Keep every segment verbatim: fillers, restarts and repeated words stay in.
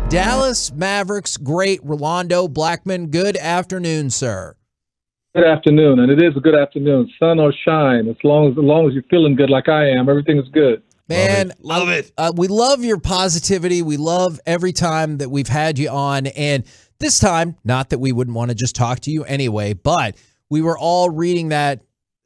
Dallas Mavericks great Rolando Blackman. Good afternoon, sir. Good afternoon, and it is a good afternoon, sun or shine. As long as, as long as you're feeling good like I am, everything is good. Man, love it. Love it. Uh, we love your positivity. We love every time that we've had you on. And this time, not that we wouldn't want to just talk to you anyway, but we were all reading that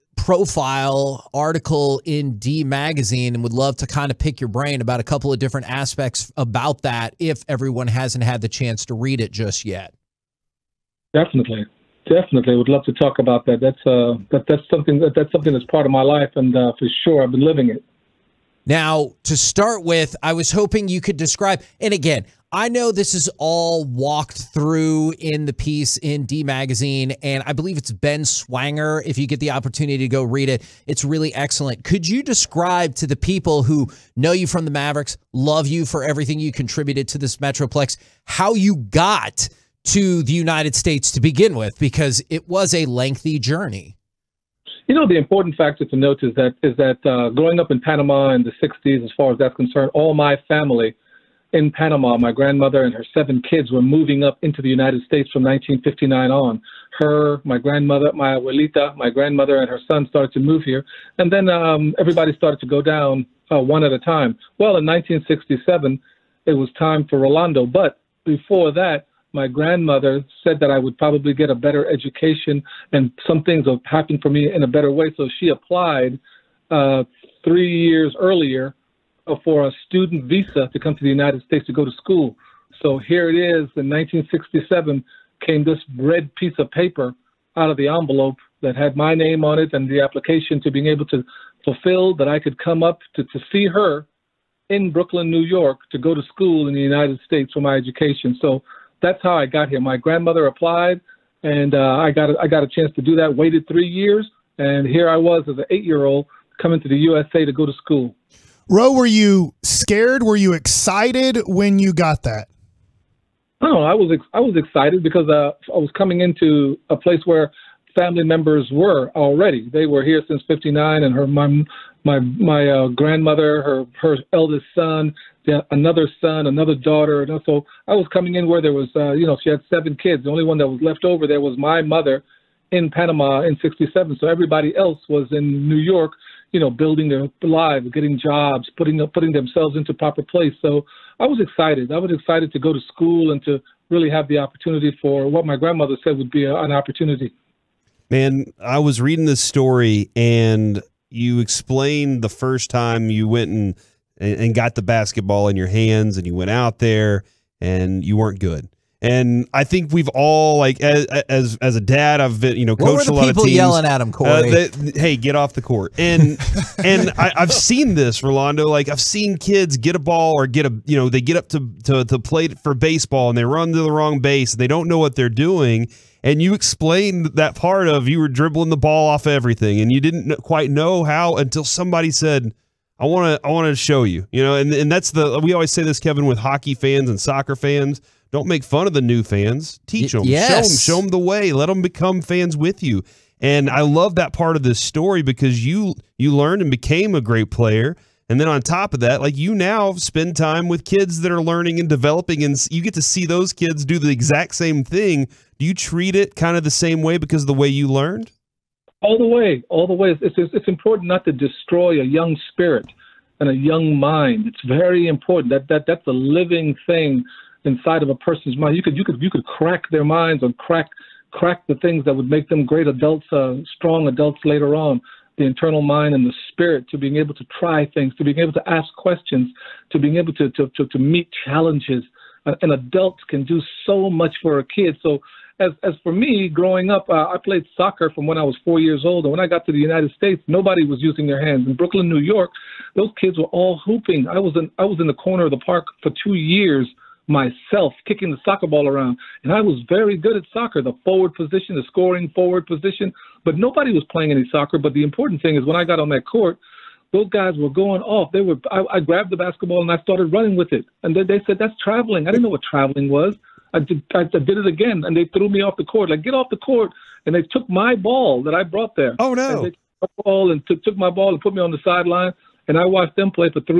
profile article in D Magazine and would love to kind of pick your brain about a couple of different aspects about that if everyone hasn't had the chance to read it just yet. Definitely. Definitely, would love to talk about that. That's uh, that that's something that that's something that's part of my life, and uh, for sure, I've been living it. Now, to start with, I was hoping you could describe, and again, I know this is all walked through in the piece in D Magazine, and I believe it's Ben Swanger. If you get the opportunity to go read it, it's really excellent. Could you describe to the people who know you from the Mavericks, love you for everything you contributed to this Metroplex, how you got to the United States to begin with, because it was a lengthy journey? You know, the important factor to note is that is that uh, growing up in Panama in the sixties, as far as that's concerned, all my family in Panama, my grandmother and her seven kids were moving up into the United States from nineteen fifty-nine on. Her, my grandmother, my abuelita, my grandmother and her son started to move here. And then um, everybody started to go down uh, one at a time. Well, in nineteen sixty-seven, it was time for Rolando. But before that, my grandmother said that I would probably get a better education and some things would happen for me in a better way. So she applied uh, three years earlier for a student visa to come to the United States to go to school. So here it is, in nineteen sixty-seven came this red piece of paper out of the envelope that had my name on it and the application to being able to fulfill that I could come up to, to see her in Brooklyn, New York, to go to school in the United States for my education. So that's how I got here. My grandmother applied, and uh, I got a, I got a chance to do that. Waited three years, and here I was as an eight-year-old coming to the U S A to go to school. Ro, were you scared? Were you excited when you got that? No, I was ex- I was excited because uh, I was coming into a place where family members were already. They were here since fifty-nine, and her my my my uh, grandmother, her her eldest son, another son, another daughter. And so I was coming in where there was, uh, you know, she had seven kids. The only one that was left over there was my mother in Panama in sixty-seven. So everybody else was in New York, you know, building their lives, getting jobs, putting putting themselves into proper place. So I was excited. I was excited to go to school and to really have the opportunity for what my grandmother said would be a, an opportunity. Man, I was reading this story, and you explained the first time you went and and got the basketball in your hands, and you went out there, and you weren't good. And I think we've all, like, as as, as a dad, I've been, you know, coached a lot of teams. What were the people yelling at him, Corey? Uh, that, hey, get off the court. And and I, I've seen this, Rolando. Like, I've seen kids get a ball or get a, you know, they get up to to to play for baseball, and they run to the wrong base, and they don't know what they're doing. And you explained that part of you were dribbling the ball off everything, and you didn't quite know how until somebody said, I want to I want to show you, you know, and, and that's the, we always say this, Kevin, with hockey fans and soccer fans. Don't make fun of the new fans. Teach them, yes. show them, show them the way. Let them become fans with you. And I love that part of this story because you you learned and became a great player. And then on top of that, like, you now spend time with kids that are learning and developing, and you get to see those kids do the exact same thing. Do you treat it kind of the same way because of the way you learned? All the way, all the way. It's, it's, it's important not to destroy a young spirit and a young mind. It's very important. That that that's a living thing inside of a person's mind. You could you could you could crack their minds or crack crack the things that would make them great adults, uh, strong adults later on. The internal mind and the spirit to being able to try things, to being able to ask questions, to being able to to to, to meet challenges. Uh, and adults can do so much for a kid. So as as for me, growing up, uh, I played soccer from when I was four years old. And when I got to the United States, nobody was using their hands. In Brooklyn, New York, those kids were all hooping. I was in I was in the corner of the park for two years myself, kicking the soccer ball around. And I was very good at soccer, the forward position, the scoring forward position. But nobody was playing any soccer. But the important thing is when I got on that court, those guys were going off. They were. I, I grabbed the basketball and I started running with it. And then they said, that's traveling. I didn't know what traveling was. I did, I did it again, and they threw me off the court. Like, get off the court. And they took my ball that I brought there. Oh, no. And they took my ball and took, took my ball and put me on the sideline. And I watched them play for three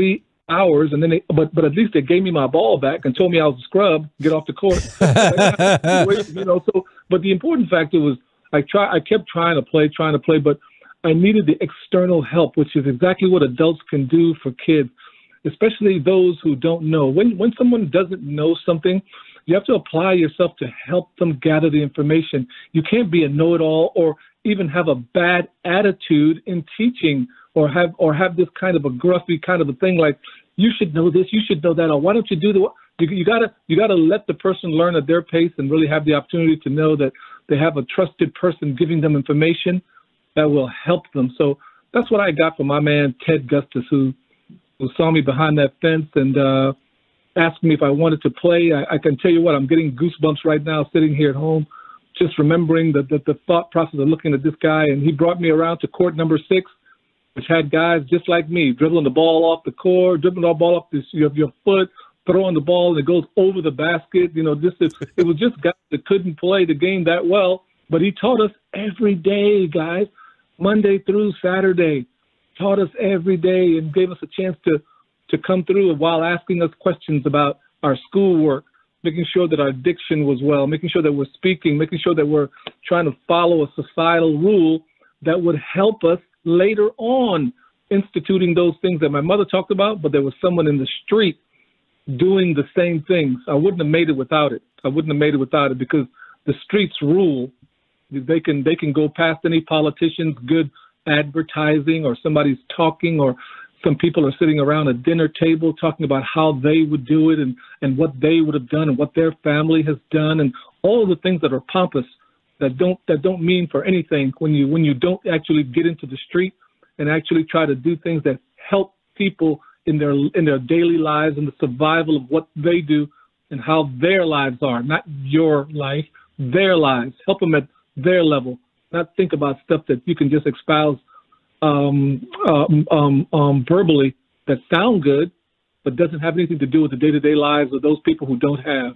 hours, and then they, but but at least they gave me my ball back and told me I was a scrub, get off the court. you know, so but the important factor was I try I kept trying to play, trying to play, but I needed the external help, which is exactly what adults can do for kids, especially those who don't know. When when someone doesn't know something, you have to apply yourself to help them gather the information. You can't be a know-it-all or even have a bad attitude in teaching, or have or have this kind of a gruffy kind of a thing like, you should know this, you should know that, or why don't you do the you, you gotta you gotta let the person learn at their pace and really have the opportunity to know that they have a trusted person giving them information that will help them. So that's what I got from my man Ted Gustus, who who saw me behind that fence and uh, asked me if I wanted to play. I, I can tell you what, I'm getting goosebumps right now sitting here at home, just remembering the, the, the thought process of looking at this guy. And he brought me around to court number six, which had guys just like me, dribbling the ball off the court, dribbling the ball off this, your, your foot, throwing the ball, and it goes over the basket. You know, this is, it was just guys that couldn't play the game that well. But he taught us every day, guys, Monday through Saturday, taught us every day and gave us a chance to, to come through while asking us questions about our schoolwork, making sure that our diction was well, making sure that we're speaking, making sure that we're trying to follow a societal rule that would help us later on, instituting those things that my mother talked about, but there was someone in the street doing the same things. I wouldn't have made it without it. I wouldn't have made it without it, because the streets rule. They can they can go past any politician's good advertising, or somebody's talking, or some people are sitting around a dinner table talking about how they would do it and, and what they would have done and what their family has done, and all of the things that are pompous that don't that don't mean for anything when you when you don't actually get into the street and actually try to do things that help people in their in their daily lives and the survival of what they do and how their lives are, not your life, their lives. Help them at their level, not think about stuff that you can just espouse um, um, um, um, verbally that sound good, but doesn't have anything to do with the day-to-day lives of those people who don't have.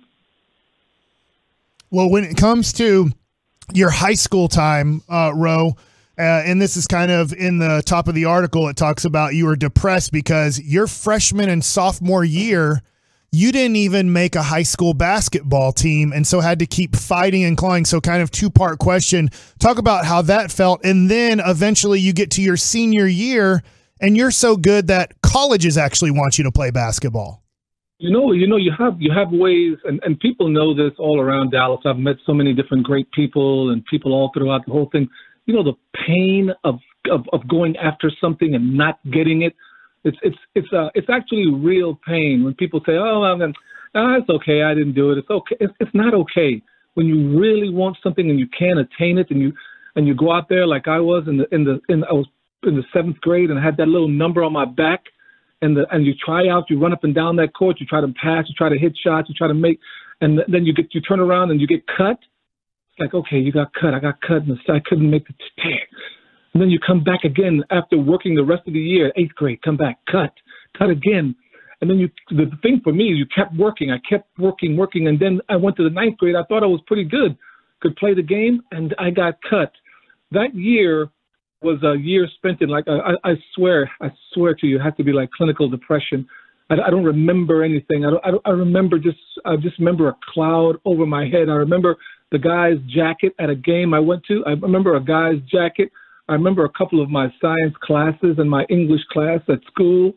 Well, when it comes to your high school time, uh, Ro, uh, and this is kind of in the top of the article, it talks about you were depressed because your freshman and sophomore year, you didn't even make a high school basketball team, and so had to keep fighting and clawing. So kind of two-part question. Talk about how that felt, and then eventually you get to your senior year, and you're so good that colleges actually want you to play basketball. You know, you know, you have you have ways, and, and people know this all around Dallas. I've met so many different great people and people all throughout the whole thing. You know, the pain of of, of going after something and not getting it. It's it's it's uh it's actually real pain when people say, "Oh, I'm, oh, it's okay, I didn't do it." It's okay. It's, it's not okay when you really want something and you can't attain it, and you and you go out there like I was in the in the in I was in the seventh grade and I had that little number on my back, and the and you try out, you run up and down that court, you try to pass, you try to hit shots, you try to make, and then you get you turn around and you get cut. It's like, okay, you got cut. I got cut, and I couldn't make the tag. And then you come back again after working the rest of the year, eighth grade, come back, cut, cut again. And then you, the thing for me is you kept working. I kept working, working. And then I went to the ninth grade. I thought I was pretty good, could play the game, and I got cut. That year was a year spent in, like, I, I swear, I swear to you, it had to be like clinical depression. I, I don't remember anything. I don't, I don't, I remember just, I just remember a cloud over my head. I remember the guy's jacket at a game I went to. I remember a guy's jacket. I remember a couple of my science classes and my English class at school,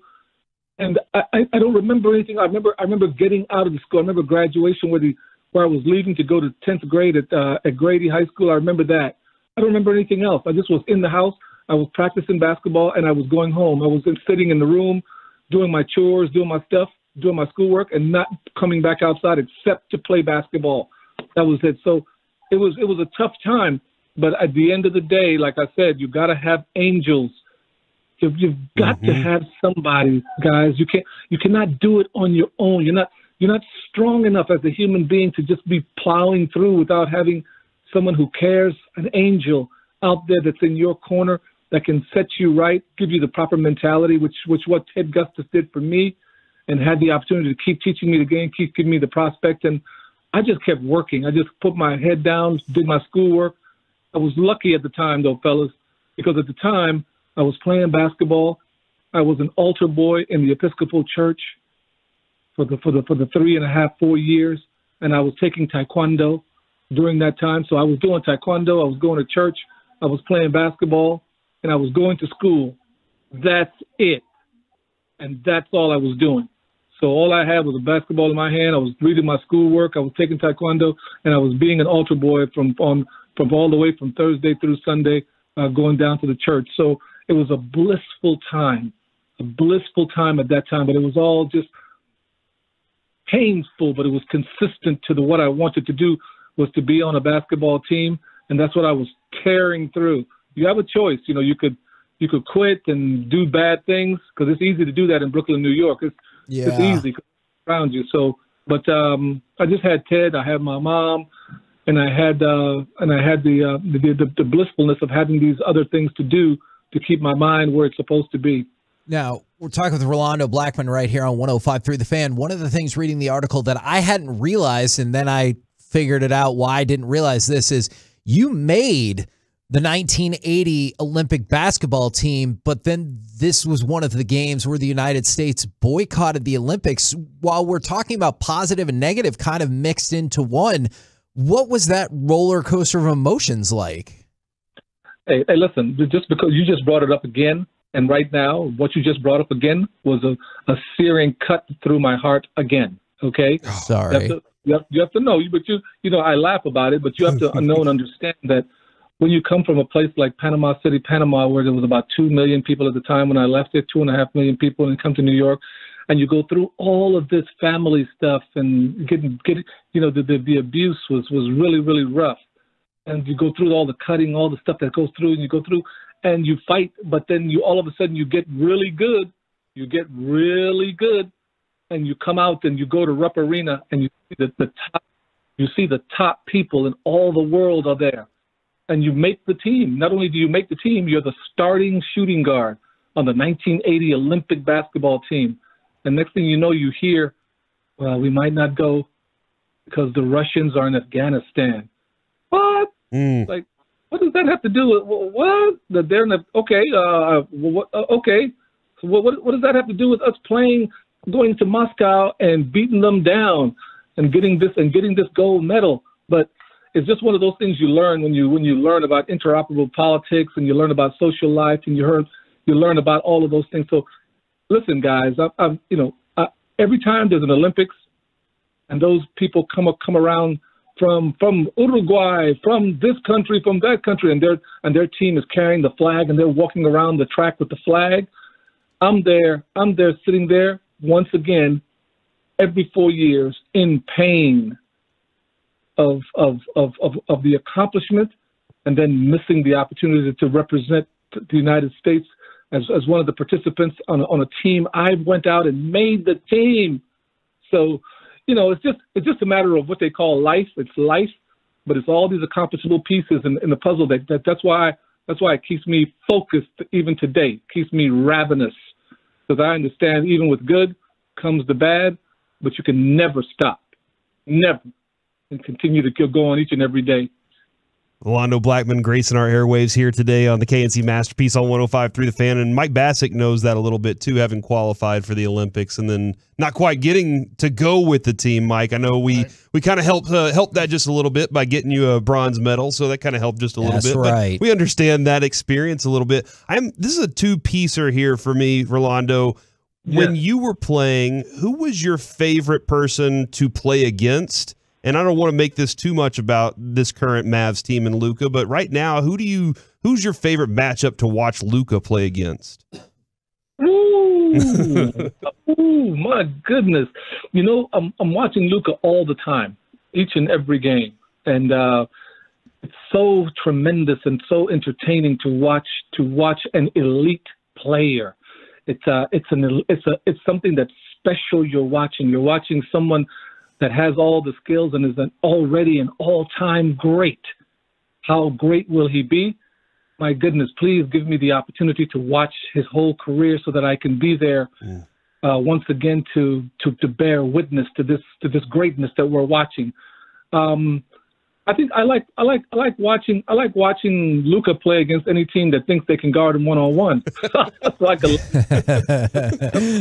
and I, I don't remember anything. I remember I remember getting out of the school. I remember graduation where the where I was leaving to go to tenth grade at uh, at Grady High School. I remember that. I don't remember anything else. I just was in the house. I was practicing basketball, and I was going home. I was sitting in the room, doing my chores, doing my stuff, doing my schoolwork, and not coming back outside except to play basketball. That was it. So it was it was a tough time. But at the end of the day, like I said, you got to have angels. You've, you've got mm-hmm. to have somebody, guys. You can't, you cannot do it on your own. You're not, you're not strong enough as a human being to just be plowing through without having someone who cares, an angel out there that's in your corner that can set you right, give you the proper mentality, which, which what Ted Gustus did for me, and had the opportunity to keep teaching me the game, keep giving me the prospect. And I just kept working. I just put my head down, did my schoolwork. I was lucky at the time, though, fellas, because at the time I was playing basketball I was an altar boy in the Episcopal Church for the for the for the three and a half, four years, and I was taking taekwondo during that time. So I was doing taekwondo, I was going to church, I was playing basketball, and I was going to school. That's it. And that's all I was doing. So all I had was a basketball in my hand. I was reading my schoolwork. I was taking taekwondo, and I was being an altar boy from on from all the way from Thursday through Sunday, uh, going down to the church. So it was a blissful time, a blissful time at that time. But it was all just painful, but it was consistent to the what I wanted to do was to be on a basketball team, and that's what I was carrying through. You have a choice. You know, you could you could quit and do bad things because it's easy to do that in Brooklyn, New York. It's Yeah. It's easy around you. So, but um, I just had Ted. I had my mom, and I had uh, and I had the, uh, the the the blissfulness of having these other things to do to keep my mind where it's supposed to be. Now, we're talking with Rolando Blackman right here on one oh five point three The Fan. One of the things reading the article that I hadn't realized, and then I figured it out why I didn't realize this, is you made the nineteen eighty Olympic basketball team, but then this was one of the games where the United States boycotted the Olympics. While we're talking about positive and negative kind of mixed into one, what was that roller coaster of emotions like? Hey, hey, listen, just because you just brought it up again, and right now what you just brought up again was a, a searing cut through my heart again, okay? Sorry. You have to, you have, you have to know, but you, you know, I laugh about it, but you have to know and understand that when you come from a place like Panama City, Panama, where there was about two million people at the time when I left it, two and a half million people, and come to New York, and you go through all of this family stuff and getting, getting, you know, the, the, the abuse was, was really, really rough. And you go through all the cutting, all the stuff that goes through, and you go through and you fight, but then you all of a sudden you get really good. You get really good, and you come out and you go to Rupp Arena and you see the, the top, you see the top people in all the world are there. And you make the team. Not only do you make the team, you're the starting shooting guard on the nineteen eighty Olympic basketball team. And next thing you know, you hear, well, we might not go because the Russians are in Afghanistan. What? Mm. Like, what does that have to do with what? That they're in the, okay, uh, what, uh, okay. So what, what, what does that have to do with us playing, going to Moscow and beating them down and getting this and getting this gold medal? But it's just one of those things you learn when you when you learn about interoperable politics and you learn about social life and you heard you learn about all of those things. So, listen, guys, I, I'm you know I, every time there's an Olympics and those people come up, come around from from Uruguay, from this country, from that country, and their and their team is carrying the flag and they're walking around the track with the flag. I'm there. I'm there, sitting there once again, every four years in pain. Of, of of of of the accomplishment, and then missing the opportunity to represent the United States as as one of the participants on a, on a team. I went out and made the team. So, you know, it's just it's just a matter of what they call life. It's life, but it's all these accomplishable pieces in, in the puzzle. That, that that's why that's why it keeps me focused even today. It keeps me ravenous because I understand even with good comes the bad, but you can never stop, never. And continue to go on each and every day. Rolando Blackman gracing our airwaves here today on the K N C Masterpiece on one oh five point three The Fan. And Mike Bassick knows that a little bit too, having qualified for the Olympics and then not quite getting to go with the team, Mike. I know we, right. we kind of helped uh, help that just a little bit by getting you a bronze medal, so that kind of helped just a That's little bit. Right. But we understand that experience a little bit. I'm This is a two-piecer here for me, Rolando. When yeah. you were playing, who was your favorite person to play against? And I don't want to make this too much about this current Mavs team and Luka, but right now, who do you who's your favorite matchup to watch Luka play against? Ooh, ooh, my goodness! You know, I'm I'm watching Luka all the time, each and every game, and uh, it's so tremendous and so entertaining to watch to watch an elite player. It's uh, it's an it's a it's something that's special. You're watching. You're watching someone that has all the skills and is an already an all-time great. How great will he be? My goodness, please give me the opportunity to watch his whole career so that I can be there mm. uh, once again to, to to bear witness to this to this greatness that we're watching. Um, I think I like I like I like watching I like watching Luka play against any team that thinks they can guard him one on one. Like a,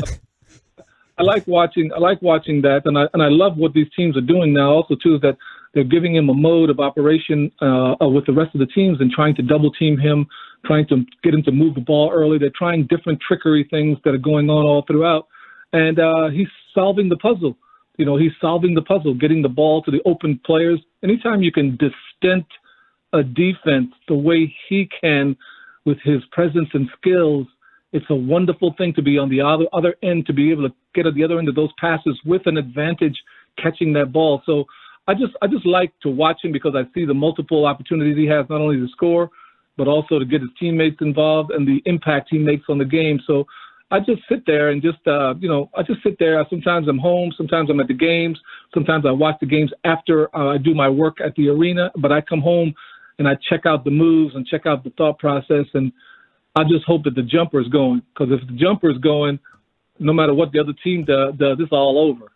I like watching I like watching that, and I and I love what these teams are doing now. Also, too, is that they're giving him a mode of operation uh, with the rest of the teams and trying to double team him, trying to get him to move the ball early. They're trying different trickery things that are going on all throughout, and uh, he's solving the puzzle. You know, he's solving the puzzle, getting the ball to the open players. Anytime you can distort a defense the way he can with his presence and skills, it's a wonderful thing to be on the other, other end, to be able to get at the other end of those passes with an advantage catching that ball. So I just I just like to watch him because I see the multiple opportunities he has, not only to score, but also to get his teammates involved and the impact he makes on the game. So I just sit there and just, uh, you know, I just sit there. Sometimes I'm home. Sometimes I'm at the games. Sometimes I watch the games after uh, I do my work at the arena. But I come home and I check out the moves and check out the thought process. And I just hope that the jumper is going. Because if the jumper is going, no matter what the other team does, does it's all over.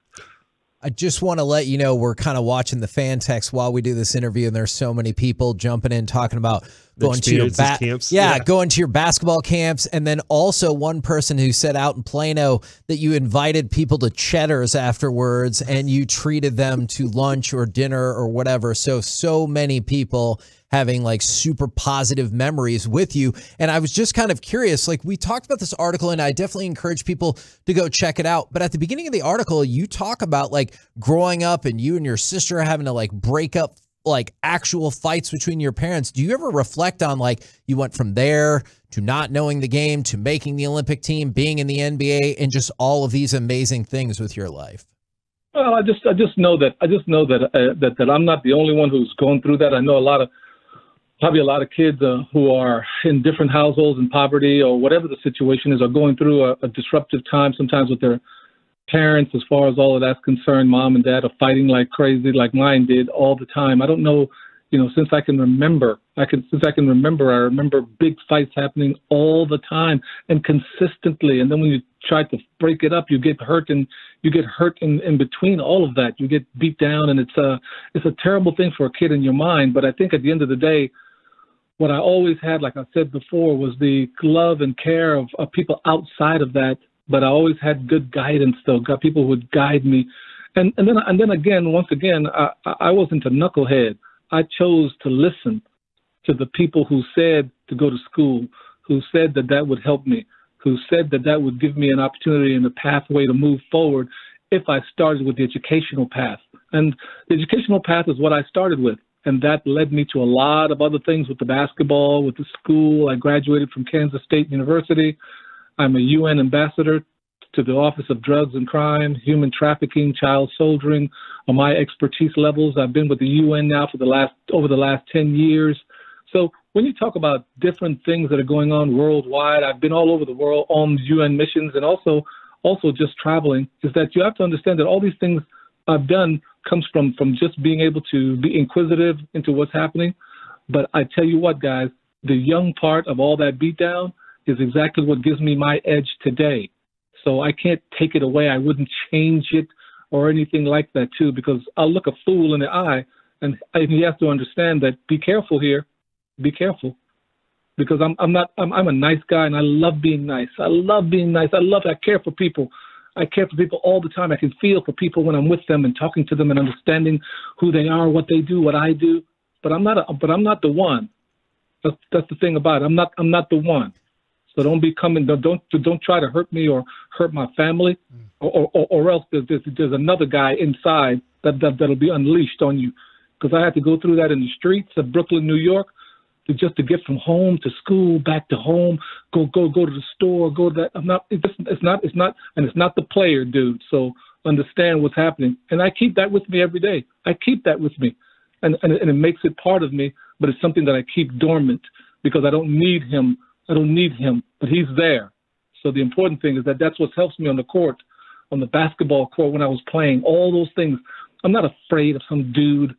I just want to let you know we're kind of watching the fan text while we do this interview, and there's so many people jumping in talking about going to your ba- camps. Yeah, yeah, going to your basketball camps, and then also one person who said out in Plano that you invited people to Cheddar's afterwards, and you treated them to lunch or dinner or whatever. So so many people having like super positive memories with you. And I was just kind of curious, like we talked about this article and I definitely encourage people to go check it out. But at the beginning of the article, you talk about like growing up and you and your sister having to like break up like actual fights between your parents. Do you ever reflect on like you went from there to not knowing the game to making the Olympic team, being in the N B A, and just all of these amazing things with your life? Well, I just I just know that I just know that uh, that that I'm not the only one who's going through that. I know a lot of Probably a lot of kids uh, who are in different households in poverty or whatever the situation is are going through a, a disruptive time sometimes with their parents as far as all of that's concerned. Mom and dad are fighting like crazy like mine did all the time. I don't know, you know, since I can remember, I can since I can remember, I remember big fights happening all the time and consistently. And then when you try to break it up, you get hurt and you get hurt in, in between all of that. You get beat down and it's a, it's a terrible thing for a kid in your mind. But I think at the end of the day, what I always had, like I said before, was the love and care of, of people outside of that. But I always had good guidance, though. Got people who would guide me, and and then and then again, once again, I, I wasn't a knucklehead. I chose to listen to the people who said to go to school, who said that that would help me, who said that that would give me an opportunity and a pathway to move forward if I started with the educational path. And the educational path is what I started with. And that led me to a lot of other things with the basketball, with the school. I graduated from Kansas State University. I'm a U N ambassador to the Office of Drugs and Crime, Human Trafficking, Child Soldiering on my expertise levels. I've been with the U N now for the last over the last ten years. So when you talk about different things that are going on worldwide, I've been all over the world on U N missions and also also just traveling, is that you have to understand that all these things I've done comes from, from just being able to be inquisitive into what's happening. But I tell you what, guys, the young part of all that beatdown is exactly what gives me my edge today. So I can't take it away. I wouldn't change it or anything like that, too, because I'll look a fool in the eye. And he has to understand that be careful here. Be careful. Because I'm I'm not I'm I'm a nice guy and I love being nice. I love being nice. I love I care for people. I care for people all the time. I can feel for people when I'm with them and talking to them and understanding who they are, what they do, what I do. But I'm not a, but I'm not the one. That's that's the thing about it. I'm not I'm not the one. So don't be coming. Don't don't, don't try to hurt me or hurt my family, or or, or else there's, there's there's another guy inside that, that that'll be unleashed on you. Because I had to go through that in the streets of Brooklyn, New York, to just to get from home to school, back to home, go go go to the store, go to that. I'm not. It's, it's not. It's not. And it's not the player, dude. So understand what's happening. And I keep that with me every day. I keep that with me, and and, and it makes it part of me. But it's something that I keep dormant because I don't need him. I don't need him, but he's there. So the important thing is that that's what helps me on the court, on the basketball court when I was playing. All those things. I'm not afraid of some dude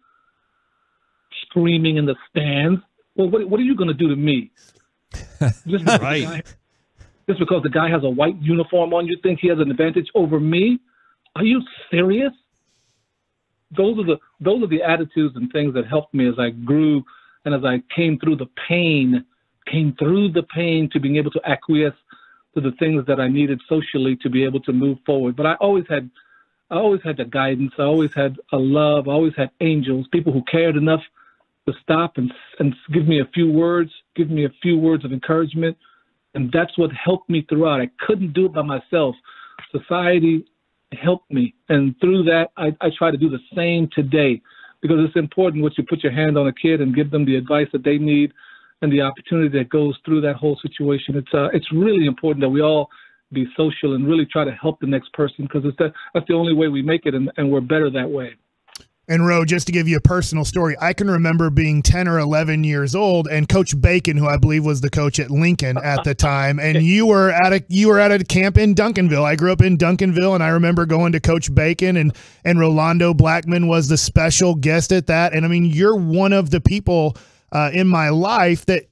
screaming in the stands. Well, what, what are you going to do to me? Just because, right. the guy, just because the guy has a white uniform on, you think he has an advantage over me? Are you serious? those are the those are the attitudes and things that helped me as I grew and as I came through the pain, came through the pain to being able to acquiesce to the things that I needed socially to be able to move forward. But I always had, I always had the guidance. I always had a love. I always had angels, people who cared enough to stop and and give me a few words, give me a few words of encouragement. And that's what helped me throughout. I couldn't do it by myself. Society helped me. And through that, I, I try to do the same today, because it's important what you put your hand on a kid and give them the advice that they need and the opportunity that goes through that whole situation. It's uh, it's really important that we all be social and really try to help the next person, because it's that, that's the only way we make it, and, and we're better that way. And Ro, just to give you a personal story, I can remember being ten or eleven years old, and Coach Bacon, who I believe was the coach at Lincoln at the time, and you were at a you were at a camp in Duncanville. I grew up in Duncanville, and I remember going to Coach Bacon, and and Rolando Blackman was the special guest at that. And I mean, you're one of the people uh, in my life that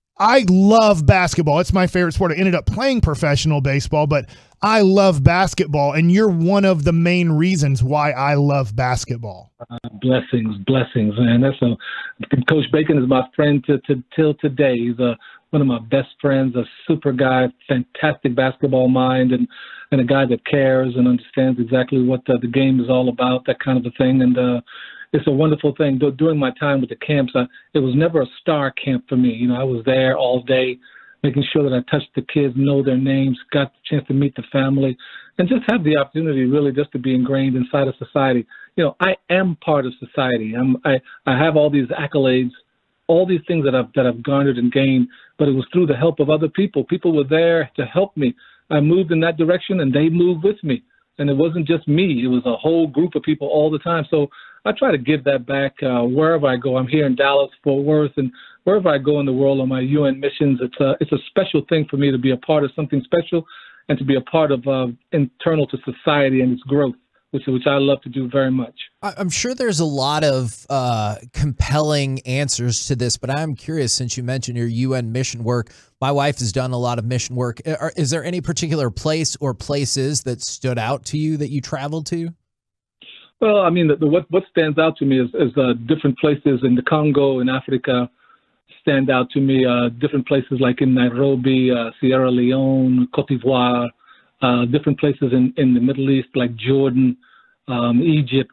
I love basketball. It's my favorite sport. I ended up playing professional baseball, but I love basketball, and you're one of the main reasons why I love basketball. Uh, blessings, blessings, man. That's a Coach Bacon is my friend to, to till today. He's a, one of my best friends, a super guy, fantastic basketball mind, and and a guy that cares and understands exactly what the, the game is all about, that kind of a thing. And uh, it's a wonderful thing. During my time with the camps, I, it was never a star camp for me. You know, I was there all day, making sure that I touched the kids, know their names, got the chance to meet the family, and just have the opportunity really just to be ingrained inside of society. You know, I am part of society. I'm, I, I have all these accolades, all these things that I've, that I've garnered and gained, but it was through the help of other people. People were there to help me. I moved in that direction, and they moved with me. And it wasn't just me. It was a whole group of people all the time. So I try to give that back uh, wherever I go. I'm here in Dallas, Fort Worth, and wherever I go in the world on my U N missions. It's a, it's a special thing for me to be a part of something special and to be a part of uh, internal to society and its growth, which, which I love to do very much. I'm sure there's a lot of uh, compelling answers to this, but I'm curious, since you mentioned your U N mission work. My wife has done a lot of mission work. Is there any particular place or places that stood out to you that you traveled to? Well, I mean, the, the, what, what stands out to me is, is uh, different places in the Congo, in Africa, stand out to me. Uh, different places like in Nairobi, uh, Sierra Leone, Cote d'Ivoire, uh, different places in, in the Middle East like Jordan, um, Egypt.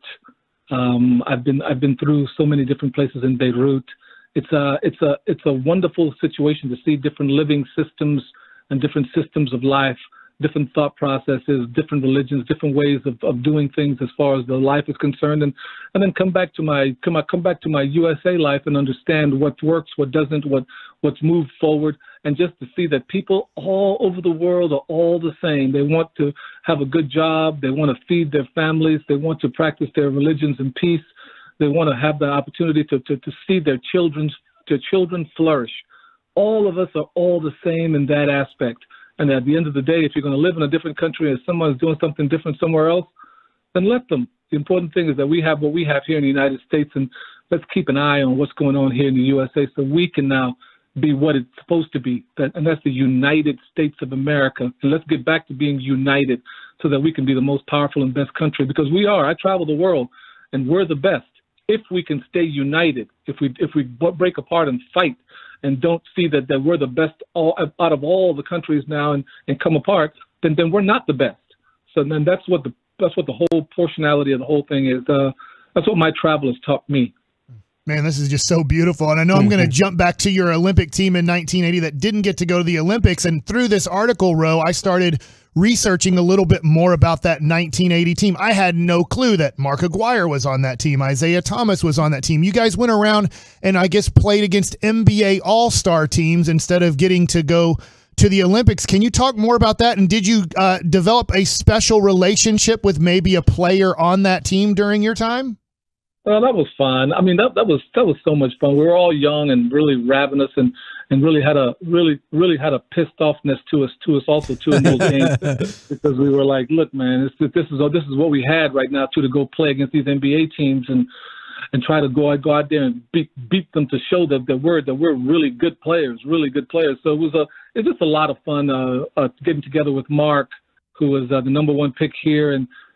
Um, I've been I've been through so many different places in Beirut. It's a it's a it's a wonderful situation to see different living systems and different systems of life, different thought processes, different religions, different ways of, of doing things as far as the life is concerned, and and then come back to my come come back to my U S A life and understand what works, what doesn't, what what's moved forward, and just to see that people all over the world are all the same. They want to have a good job, they want to feed their families, they want to practice their religions in peace. They want to have the opportunity to, to, to see their children's, their children flourish. All of us are all the same in that aspect. And at the end of the day, if you're going to live in a different country and someone's doing something different somewhere else, then let them. The important thing is that we have what we have here in the United States, and let's keep an eye on what's going on here in the U S A so we can now be what it's supposed to be, and that's the United States of America. And let's get back to being united so that we can be the most powerful and best country, because we are. I travel the world, and we're the best. If we can stay united, if we if we break apart and fight and don't see that, that we're the best all, out of all the countries now and, and come apart, then then we're not the best. So then that's what the that's what the whole portionality of the whole thing is. Uh, that's what my travel has taught me. Man, this is just so beautiful. And I know I'm going to jump back to your Olympic team in nineteen eighty that didn't get to go to the Olympics. And through this article, Ro, I started researching a little bit more about that nineteen eighty team. I had no clue that Mark Aguirre was on that team. Isaiah Thomas was on that team. You guys went around and I guess played against N B A All-Star teams instead of getting to go to the Olympics. Can you talk more about that? And did you uh, develop a special relationship with maybe a player on that team during your time? Well, that was fun. I mean, that that was that was so much fun. We were all young and really ravenous, and, and really had a really really had a pissed offness to us to us also too in those games, because we were like, look, man, this, this is this is what we had right now too, to go play against these N B A teams and and try to go go out there and beat beat them, to show that that we're that we're really good players, really good players. So it was a it was just a lot of fun uh, uh, getting together with Mark, who was uh, the number one pick here, and.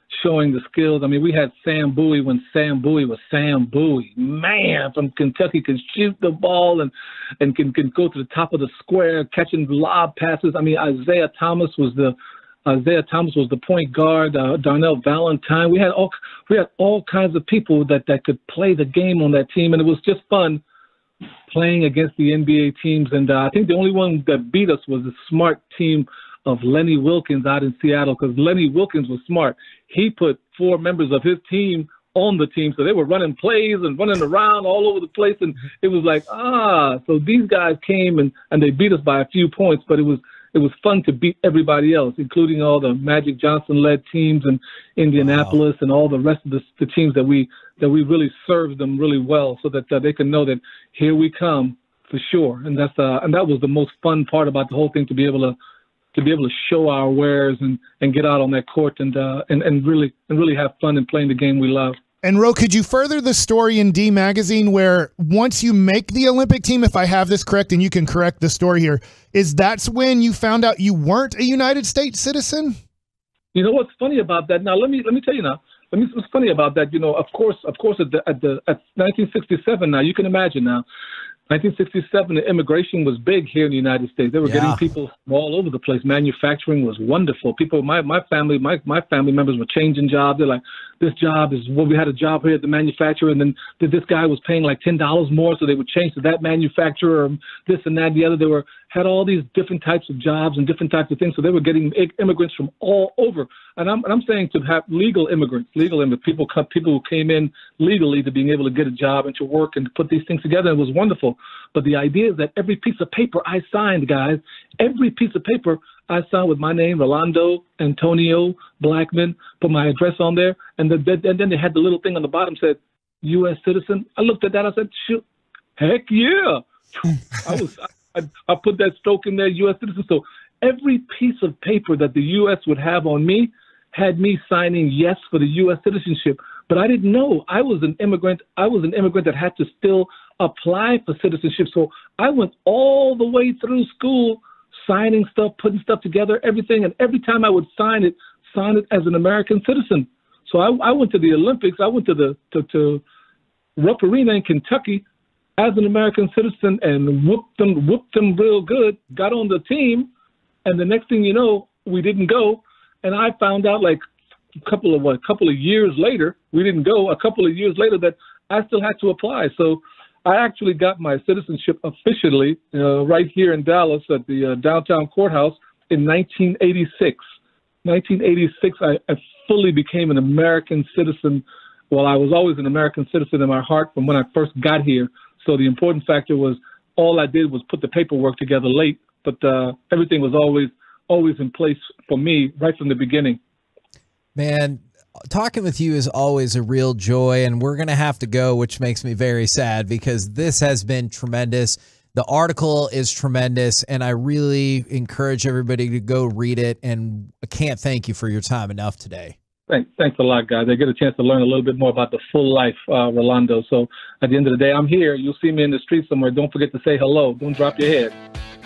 showing the skills. I mean, we had Sam Bowie when Sam Bowie was Sam Bowie. Man, from Kentucky, can shoot the ball and, and can, can go to the top of the square, catching lob passes. I mean, Isaiah Thomas was the Isaiah Thomas was the point guard. Uh, Darnell Valentine. We had all we had all kinds of people that, that could play the game on that team, and it was just fun playing against the N B A teams. And uh, I think the only one that beat us was the smart team of Lenny Wilkins out in Seattle, because Lenny Wilkins was smart. He put four members of his team on the team, so they were running plays and running around all over the place, and it was like, ah, so these guys came and, and they beat us by a few points, but it was it was fun to beat everybody else, including all the Magic Johnson-led teams in Indianapolis wow. and all the rest of the, the teams that we that we really served them really well, so that uh, they can know that here we come for sure. And that's uh, and that was the most fun part about the whole thing, to be able to to be able to show our wares and, and get out on that court and uh, and and really and really have fun in playing the game we love. And Ro, could you further the story in D Magazine where once you make the Olympic team, if I have this correct, and you can correct the story here, is that's when you found out you weren't a United States citizen? You know what's funny about that? Now let me let me tell you now. Let me what's funny about that. You know, of course, of course, at the at the at nineteen sixty-seven. Now you can imagine now. nineteen sixty-seven, the immigration was big here in the United States. They were yeah. getting people from all over the place. Manufacturing was wonderful. People, my my family, my my family members were changing jobs. They're like, this job is well, we had a job here at the manufacturer, and then this guy was paying like ten dollars more, so they would change to that manufacturer, or this and that and the other. They were had all these different types of jobs and different types of things. So they were getting immigrants from all over. And I'm and I'm saying to have legal immigrants, legal immigrants, people come, people who came in legally to being able to get a job and to work and to put these things together. It was wonderful. But the idea is that every piece of paper I signed, guys, every piece of paper I signed with my name, Rolando Antonio Blackman, put my address on there, and, the, and then they had the little thing on the bottom said, U S citizen. I looked at that, I said, shoot, heck yeah. I was I, I put that stroke in there, U S citizen. So every piece of paper that the U S would have on me had me signing yes for the U S citizenship. But I didn't know I was an immigrant. I was an immigrant that had to still apply for citizenship. So I went all the way through school, signing stuff, putting stuff together, everything. And every time I would sign it, sign it as an American citizen. So I, I went to the Olympics. I went to the to, to Rupp Arena in Kentucky as an American citizen and whooped them, whooped them real good, got on the team. And the next thing you know, we didn't go. And I found out like a couple of what, a couple of years later, we didn't go. A couple of years later that I still had to apply. So I actually got my citizenship officially uh, right here in Dallas at the uh, downtown courthouse in nineteen eighty-six. nineteen eighty-six, I, I fully became an American citizen. Well, I was always an American citizen in my heart from when I first got here. So the important factor was all I did was put the paperwork together late, but uh, everything was always always in place for me right from the beginning. Man, talking with you is always a real joy, and we're going to have to go, which makes me very sad because this has been tremendous. The article is tremendous, and I really encourage everybody to go read it, and I can't thank you for your time enough today. Thanks, thanks a lot, guys. I get a chance to learn a little bit more about the full life, uh, Rolando. So at the end of the day, I'm here. You'll see me in the street somewhere. Don't forget to say hello. Don't drop your head.